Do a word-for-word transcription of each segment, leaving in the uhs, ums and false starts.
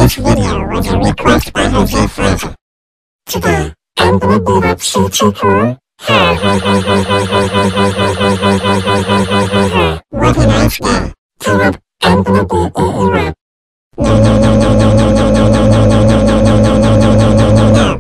This video was a request by Rosie Fraser. Today, I'm gonna beat up C T Core. Ha ha ha ha ha ha ha ha ha ha ha ha ha ha ha ha. What a nice guy. Team up, I'm gonna beat A E rap. No no no no no no no no no no no no no no no no no no no no.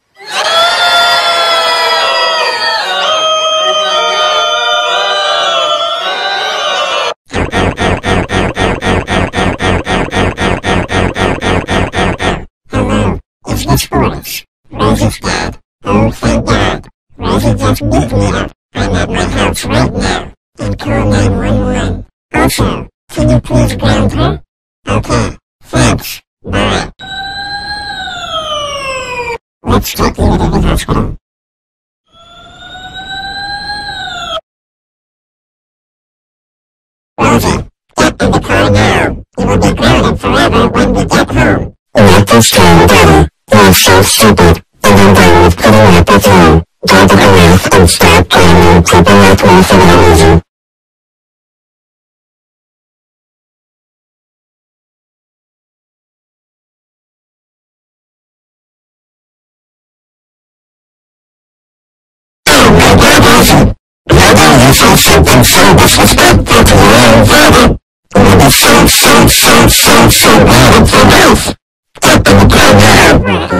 It's Boris, Rosie's dad. Oh, thank God. Rosie just beat me up. I'm at my house right now. And call nine one one. Also, can you please ground her? Okay, thanks. Bye. Let's take you to the hospital. Rosie, get in the car now. You will be grounded forever when we get home. Not this time, Daddy. You're so stupid, and I'm done with putting up with you. Get a life and stop blaming people like me for no reason. Oh my God, Rosie! Maybe you said something so disrespectful to your own father. Maybe so, so, so, so, so bad in your mouth. Get in the car now.